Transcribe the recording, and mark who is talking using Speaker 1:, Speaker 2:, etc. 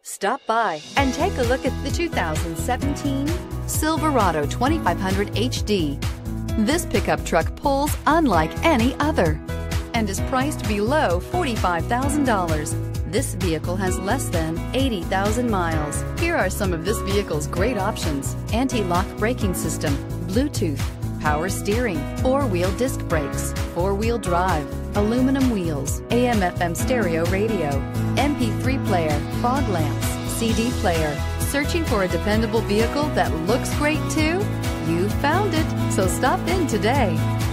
Speaker 1: Stop by and take a look at the 2017 Silverado 2500 HD. This pickup truck pulls unlike any other and is priced below $45,000. This vehicle has less than 80,000 miles. Here are some of this vehicle's great options: anti-lock braking system, Bluetooth, power steering, four-wheel disc brakes, four-wheel drive, aluminum wheels, AM/FM stereo radio, MP3 player, fog lamps, CD player. Searching for a dependable vehicle that looks great too? You found it, so stop in today.